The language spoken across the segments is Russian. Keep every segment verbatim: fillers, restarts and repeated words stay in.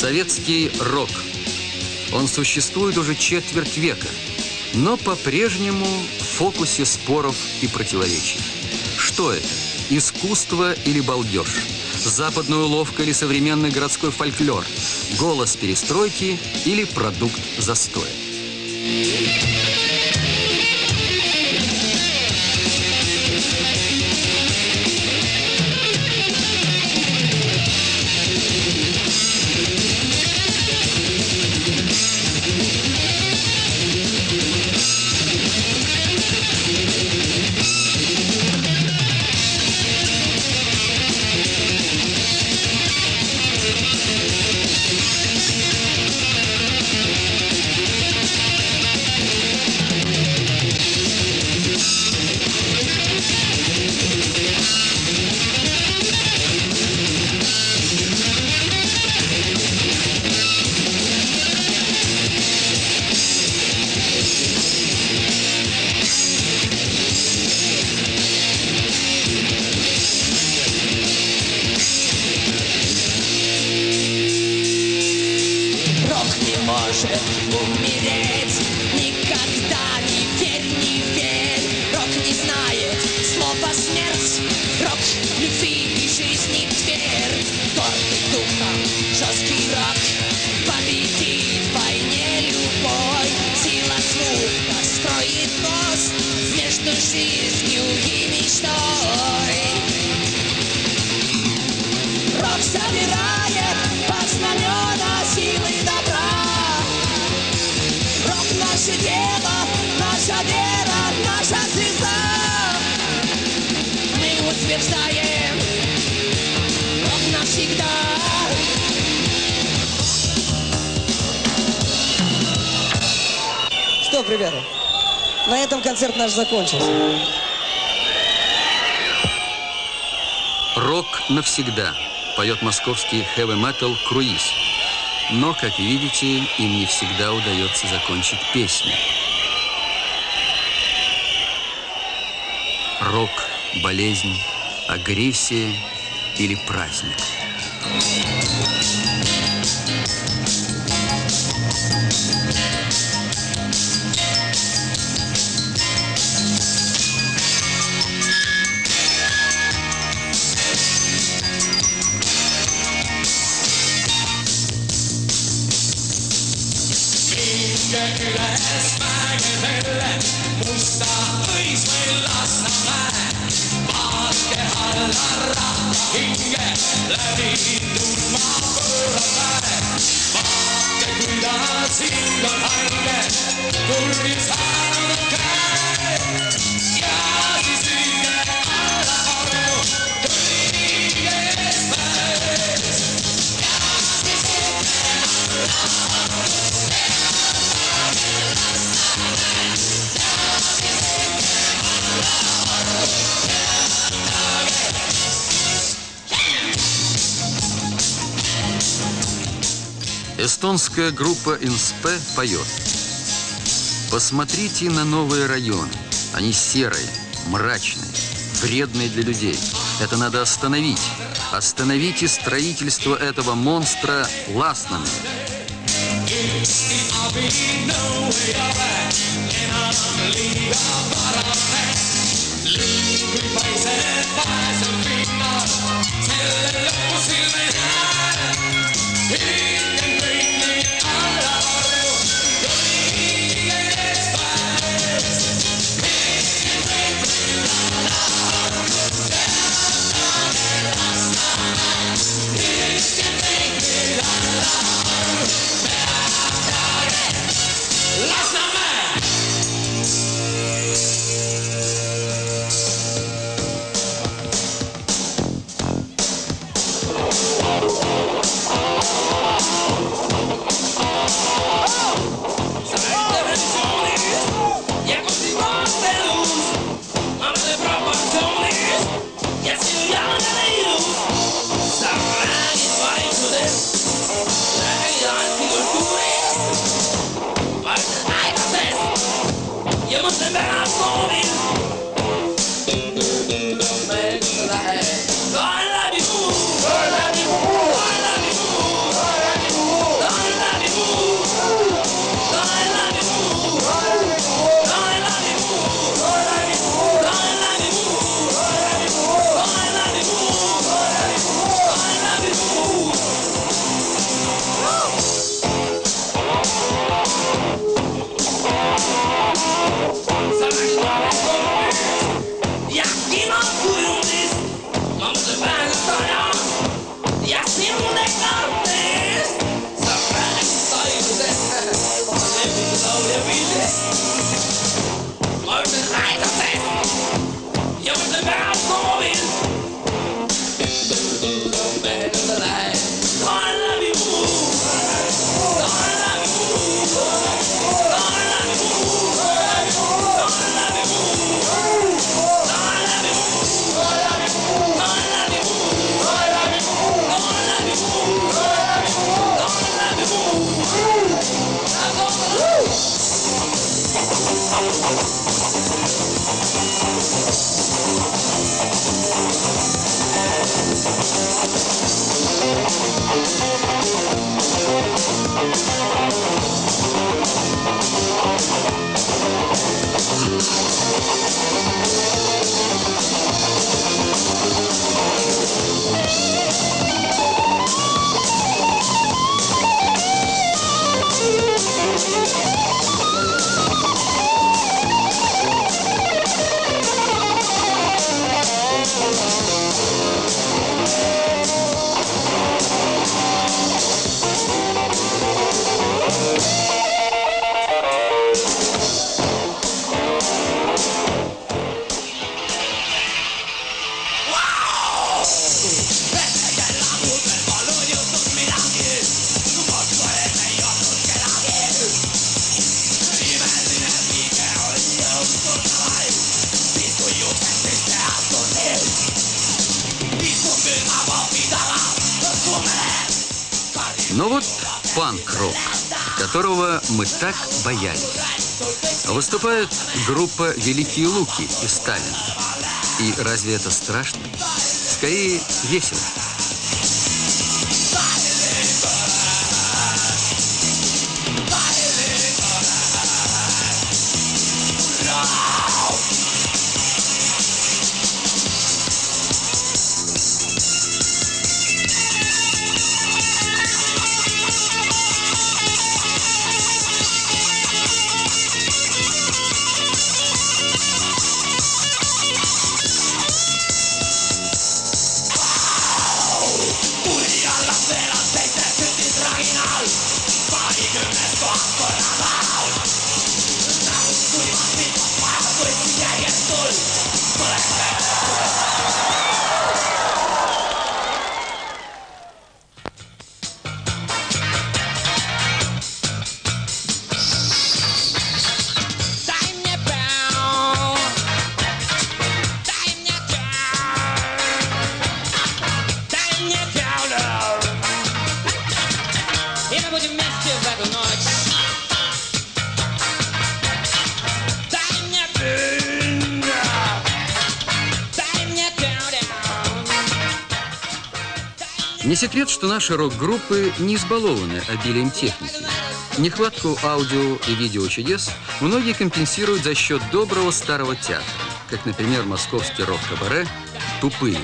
Советский рок. Он существует уже четверть века, но по-прежнему в фокусе споров и противоречий. Что это? Искусство или балдеж? Западная уловка или современный городской фольклор? Голос перестройки или продукт застоя? Умереть никогда, не верь, не верь. Рок не знает слова смерть. Рок любви и жизни дверь. Гордый духом жесткий рок победит в войне любой. Сила звука строит мост между жизнью и мечтой. Рок собирает под знамена силы добра. Наше дело, наша вера, наша звезда. Мы утверждаем, рок навсегда. Стоп, ребята. На этом концерт наш закончился. Рок навсегда. Поет московский хэви-метал «Круиз». Но, как видите, им не всегда удается закончить песню. Рок, болезнь, агрессия или праздник. üle mägedele, musta õis meil Lasnamäe. Vaadake alla rahva hinge, läbi tundma pöörab väe. Vaadake, kuidas hing on hange, kurvi saanud käe. Ja siis lüüge alla orju, tuli ees päev. Ja siis lüüge alla orju. Эстонская группа «Инспе» поет. Посмотрите на новые районы. Они серые, мрачные, вредные для людей. Это надо остановить. Остановите строительство этого монстра Lasnamäe. Но вот панк-рок, которого мы так боялись. Выступает группа «Великие Луки» из Сталина. И разве это страшно? Скорее, весело. Не секрет, что наши рок-группы не избалованы обилием техники. Нехватку аудио и видео чудес многие компенсируют за счет доброго старого театра, как, например, московский рок-кабаре «Тупые».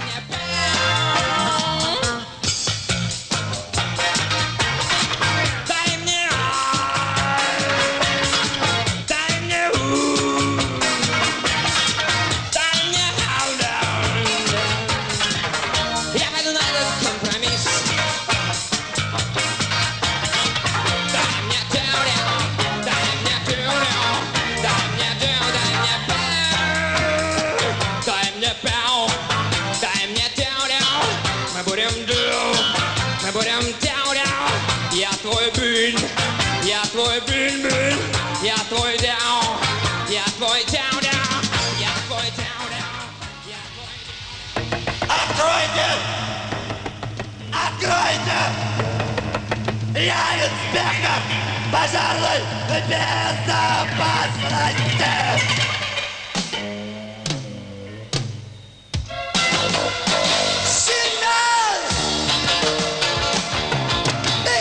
Я инспектор пожарной безопасности. Сигнал! Ты,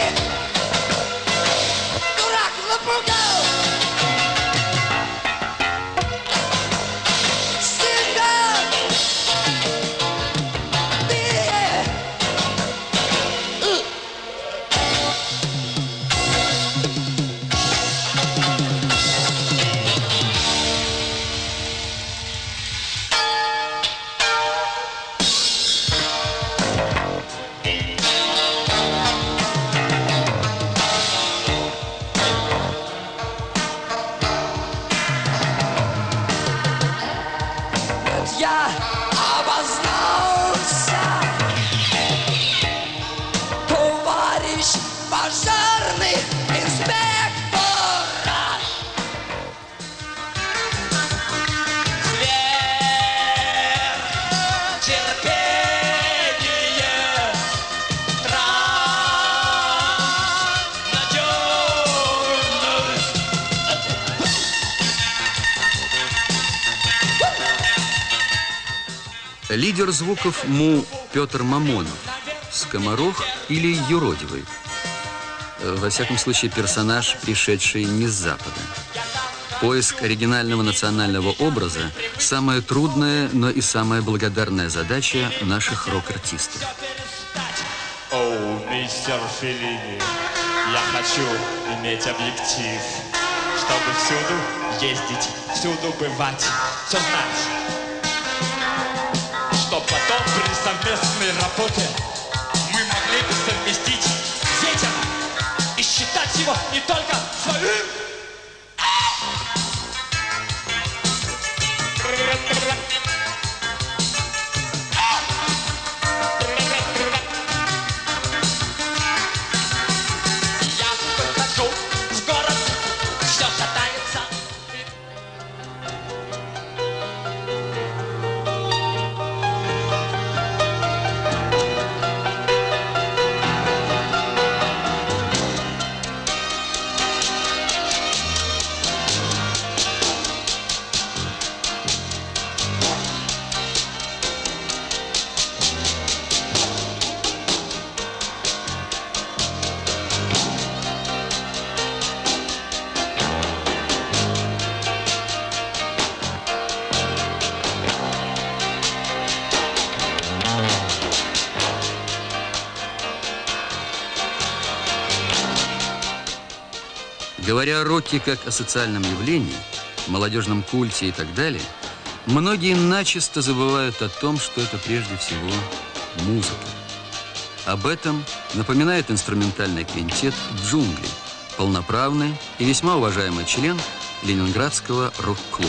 дурак, напугал! Сигнал! Ты! Я обознался, товарищ пожарный инспектор. Сверхтерпение, надежность. Лидер звуков му Петр Мамонов, скоморох или юродивый. Во всяком случае, персонаж, пришедший не с Запада. Поиск оригинального национального образа – самая трудная, но и самая благодарная задача наших рок-артистов. О, мистер Феллини, я хочу иметь объектив, чтобы всюду ездить, всюду бывать, все знать. Чтоб потом при совместной работе мы могли бы совместить детям и считать его не только своим. Я выхожу в город, все шатается. Говоря о роке как о социальном явлении, молодежном культе и так далее, многие начисто забывают о том, что это прежде всего музыка. Об этом напоминает инструментальный квинтет «Джунгли», полноправный и весьма уважаемый член Ленинградского рок-клуба.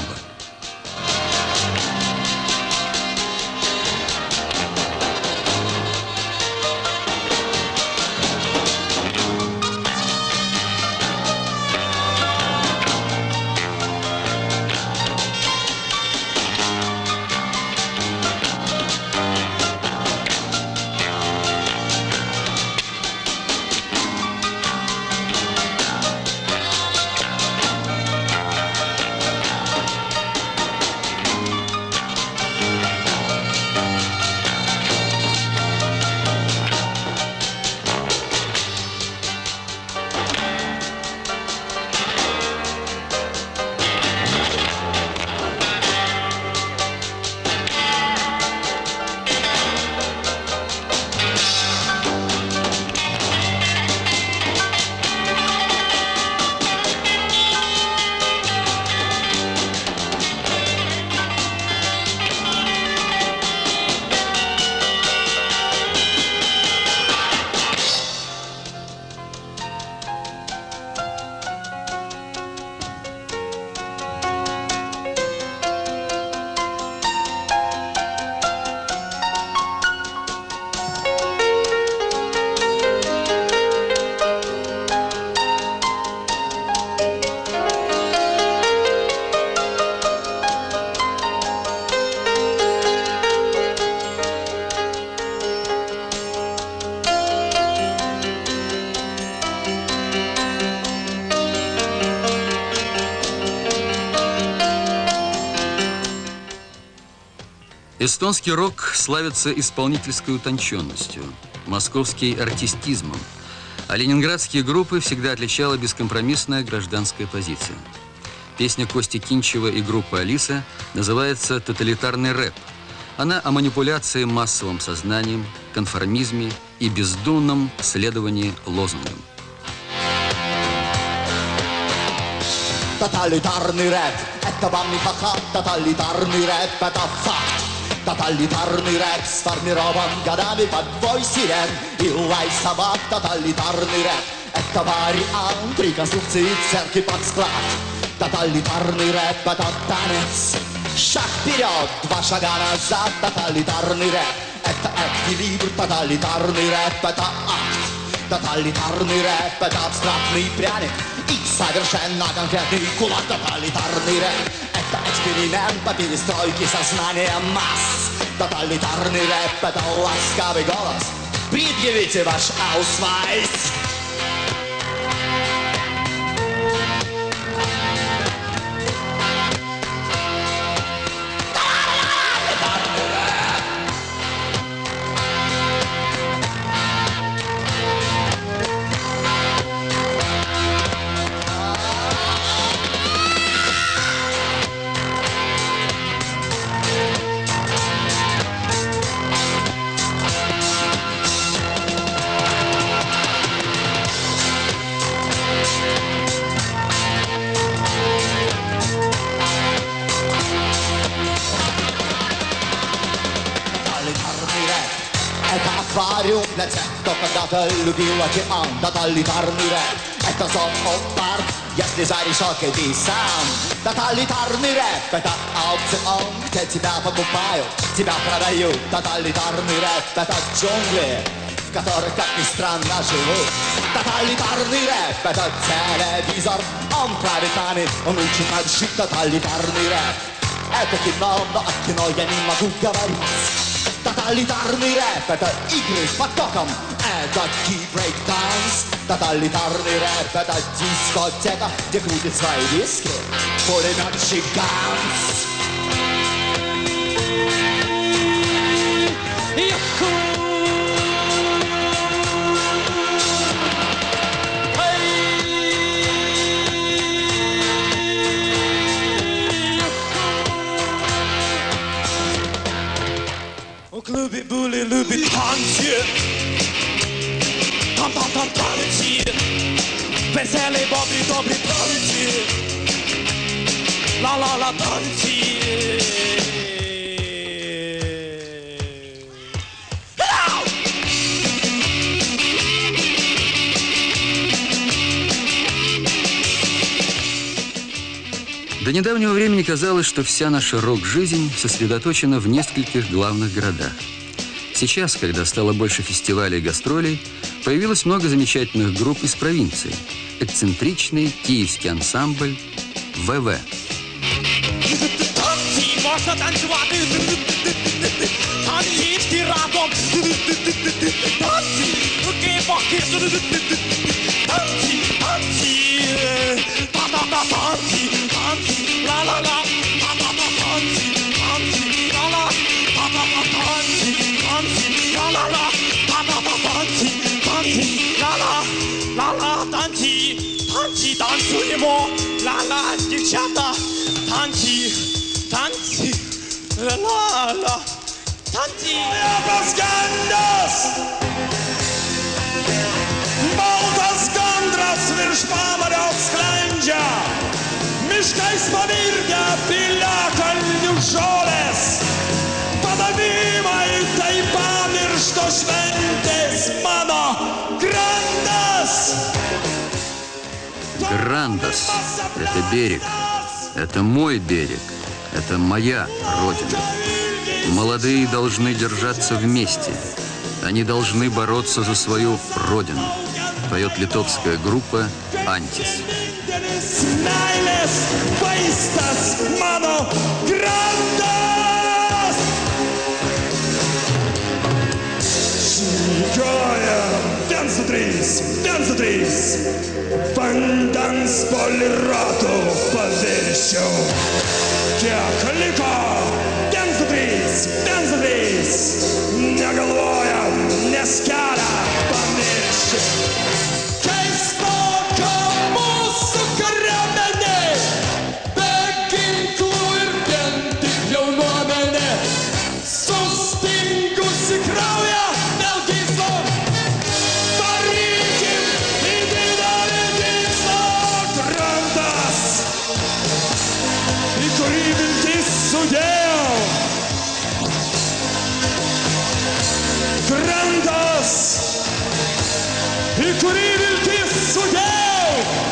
Эстонский рок славится исполнительской утонченностью, московский артистизмом, а ленинградские группы всегда отличала бескомпромиссная гражданская позиция. Песня Кости Кинчева и группы «Алиса» называется «Тоталитарный рэп». Она о манипуляции массовым сознанием, конформизме и бездумном следовании лозунгам. Тоталитарный рэп – это вам не ха-ха, тоталитарный рэп – это факт. Тоталитарный рэп сформирован годами под вой сирен и лай собак. Тоталитарный рэп – это вариант реконструкции церкви под склад. Тоталитарный рэп – это танец, шаг вперед, два шага назад. Тоталитарный рэп – это эквилибр. Тоталитарный рэп – это акт. Тоталитарный рэп – это абстрактный пряник и совершенно конкретный кулак. Тоталитарный рэп – это эксперимент по перестройке сознания масс. Тоталитарный рэп – это ласковый голос. Предъявите ваш аусвайс. Аквариум для тех, кто когда-то любил океан. Тоталитарный рэп – это зоопарк, если за решеткой ты сам. Тоталитарный рэп – это аукцион, где тебя покупают, тебя продают. Тоталитарный рэп – это джунгли, в которых, как ни странно, живут. Тоталитарный рэп – это телевизор, он правит нами, он учит нас жить. Тоталитарный рэп – это кино, но о кино я не могу говорить. Тоталитарный рэп – это игры под током, это ки-брейк-данс. Тоталитарный рэп – это дискотека, где крутит свои диски пулеметчик Ганс. В клубе были любят танцы, там-там-там танцы. Веселі, добрі, добрі танці. Ла-ла-ла танці. До недавнего времени казалось, что вся наша рок-жизнь сосредоточена в нескольких главных городах. Сейчас, когда стало больше фестивалей и гастролей, появилось много замечательных групп из провинции. Эксцентричный киевский ансамбль ВВ. Танці, можна танцювати. Танці разом. Танці, руки, боки. Танці, танці. Та-та-та, танці, танці. Ла-ла-ла. Та-та-та, танці, танці. Ла-ла. Та-та-та, танці, танці. Ла-ла-ла. Та-та-та, танці, танці. Ла-ла. Ла-ла, танці. Танці, танцюємо. Ла-ла, дівчата. Танці, танці. Ла-ла. Tanti! Baltas gandas! Baltas gandras virš pavados sklendžia! Miškais pavirgę piliakalnių žolės! Padavimai tai pamirštos šventės mano grandas! Грандас – это берег, это мой берег, это моя родина. Молодые должны держаться вместе. Они должны бороться за свою родину. Поет литовская группа «Антис». Viens, du trys, viens, du trys, vandens poliratų paviršių. Kiek liko? Viens, du trys, viens, du trys, negalvojam, nes kelią pamiršti. Keistoka mūsų kariuomenė, be ginklų ir vien tik jaunuomenė, sustingusi kraują. Grandas, į kurį viltis sudėjau.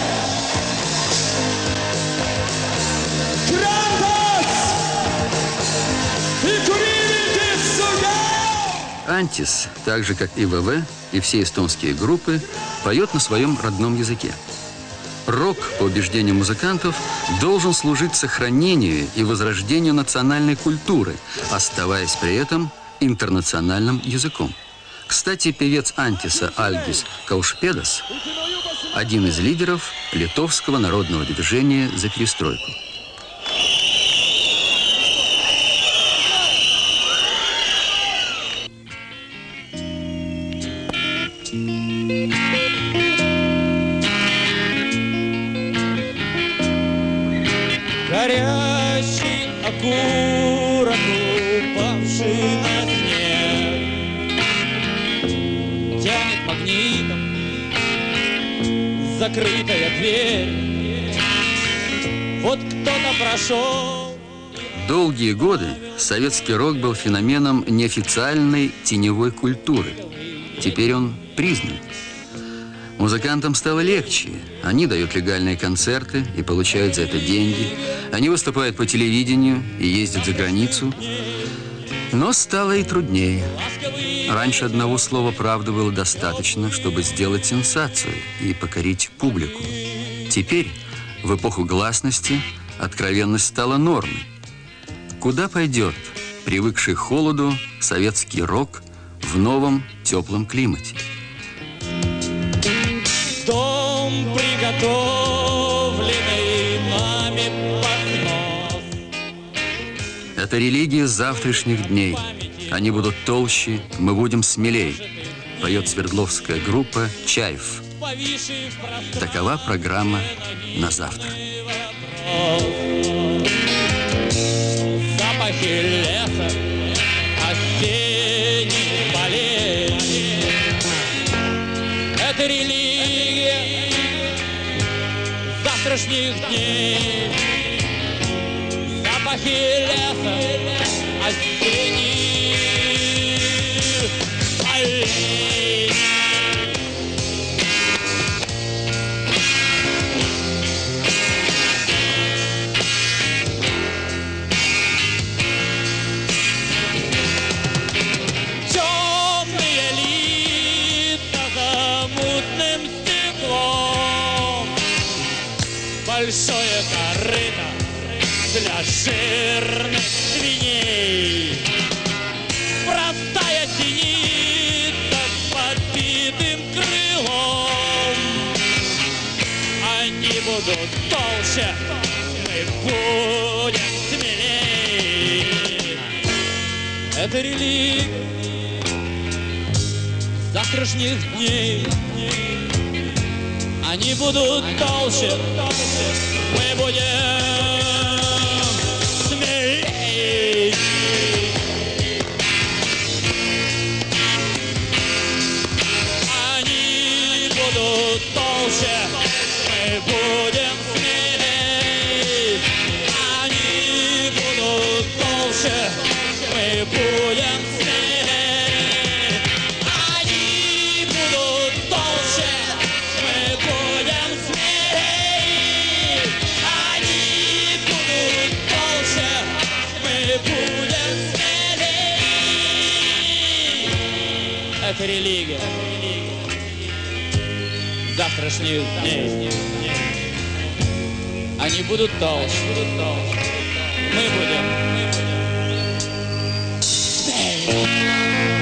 Grandas, į kurį viltis sudėjau. «Антис», так же как и ВВ, и все эстонские группы, поет на своем родном языке. Рок, по убеждению музыкантов, должен служить сохранению и возрождению национальной культуры, оставаясь при этом интернациональным языком. Кстати, певец «Антиса» Альгис Каушпедас – один из лидеров литовского народного движения за перестройку. Горящий окурок, упавший на снег, тянет магнитом закрытая дверь. Вот кто-то прошел. Долгие годы советский рок был феноменом неофициальной теневой культуры. Теперь он признан. Музыкантам стало легче. Они дают легальные концерты и получают за это деньги. Они выступают по телевидению и ездят за границу. Но стало и труднее. Раньше одного слова «правда» было достаточно, чтобы сделать сенсацию и покорить публику. Теперь, в эпоху гласности, откровенность стала нормой. Куда пойдет привыкший к холоду советский рок в новом теплом климате? Дом, приготовленный нами поднос. Это религия завтрашних дней. Они будут толще, мы будем смелей. Поет свердловская группа «Чаев». Такова программа на завтра. Запахи леса, осенних полей. Это религия завтрашних дней. Запахи леса, осенних полей. Темные лица за мутным стеклом, большое корыто для жирных свиней, простая синица с подбитым крылом. Они будут толще, мы будем смелей. Это религия завтрашних дней. Они будут толще, мы будем смелей. Они будут толще, мы будем смелей. Они будут толще, мы будем смелей. Они будут толще, мы будем смелей. Они будут толще, мы будем смелей. Это религия завтрашних дней. Они будут толще, мы будем смелей.